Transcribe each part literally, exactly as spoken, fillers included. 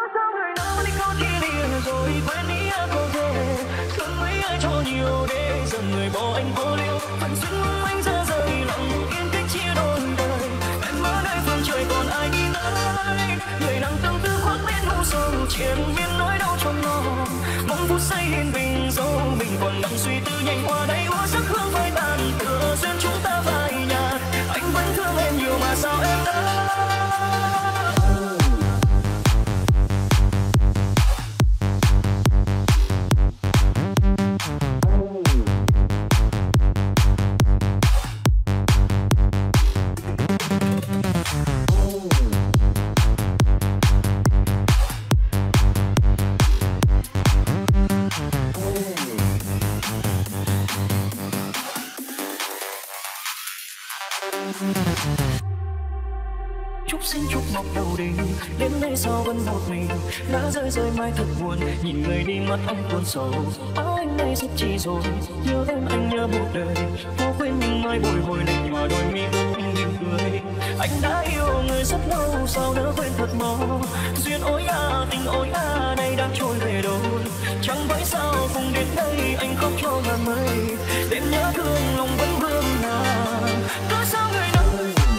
sao người nào đi có chia lìa rồi quên đi có thể thương mấy ai cho nhiều để giờ người bỏ anh vô liêu phần duyên mong anh ra rời lòng yên cách chia đôi đời em ở nơi phương trời còn ai đi tới người đang tương tư khoác bên nụ sầu triền miên nỗi đau trong lòng mong phút giây yên bình dẫu mình còn đang suy tư nhanh qua đây úa sắc hương phai tàn tựa duyên chúng ta phai nhạt anh vẫn thương em nhiều mà sao em đã Trúc xinh trúc ngọc đầu đình đến đây sao vẫn một mình đã rơi rơi mai thật buồn nhìn người đi mắt anh tuôn sầu áo anh đây sắp chỉ rồi nhớ em anh nhớ một đời vô quên nhưng mai bồi hồi lạnh mà đôi mi ướt anh mỉm cười anh đã yêu người rất lâu sao nỡ quên thật mau duyên ôi à tình ôi à nay đang trôi về đâu chẳng phải sao cùng đến đây anh khóc cho ngàn mây đêm nhớ thương lòng vẫn vương nào cớ sao người nào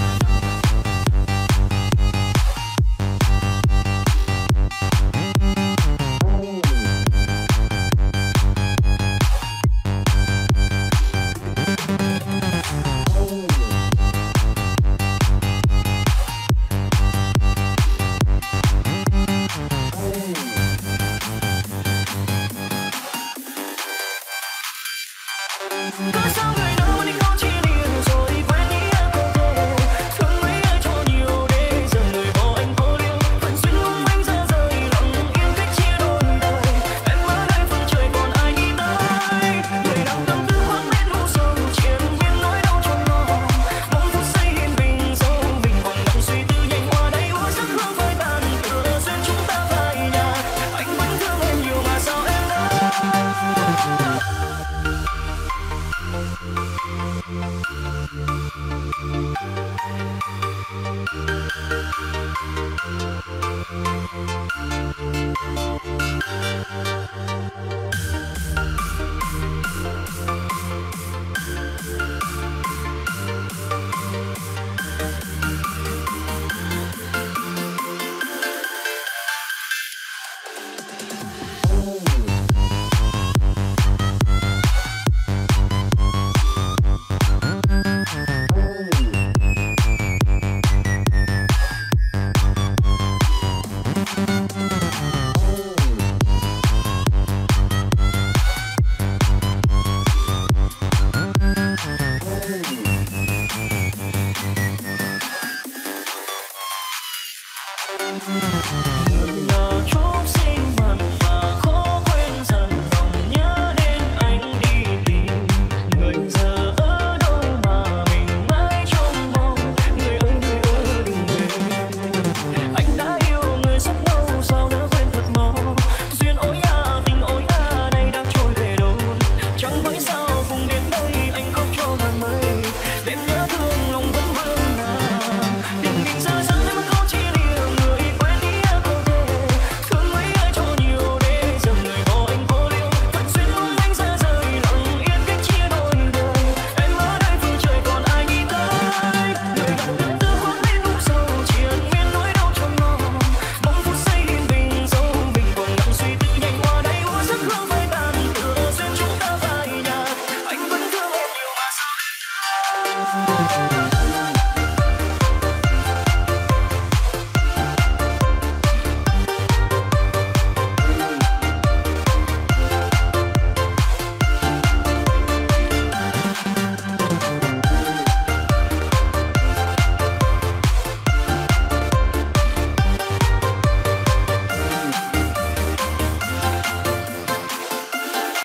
cớ sao người nào đi có chia lìa rồi quên đi em có thể thương mấy ai cho nhiều để giờ người bỏ anh vô liêu phần duyên mong anh ra rời lòng yên cách chia đôi đời em ở đây phương trời còn ai đi tới người đang tâm tư khoác bên nụ sầu triền miên nỗi đau trong lòng mong phút giây yên bình dẫu mình còn đang suy tư nhanh qua đây úa sắc hương phai tàn tựa duyên chúng ta phai nhạt anh vẫn thương em nhiều mà sao em đã Nhà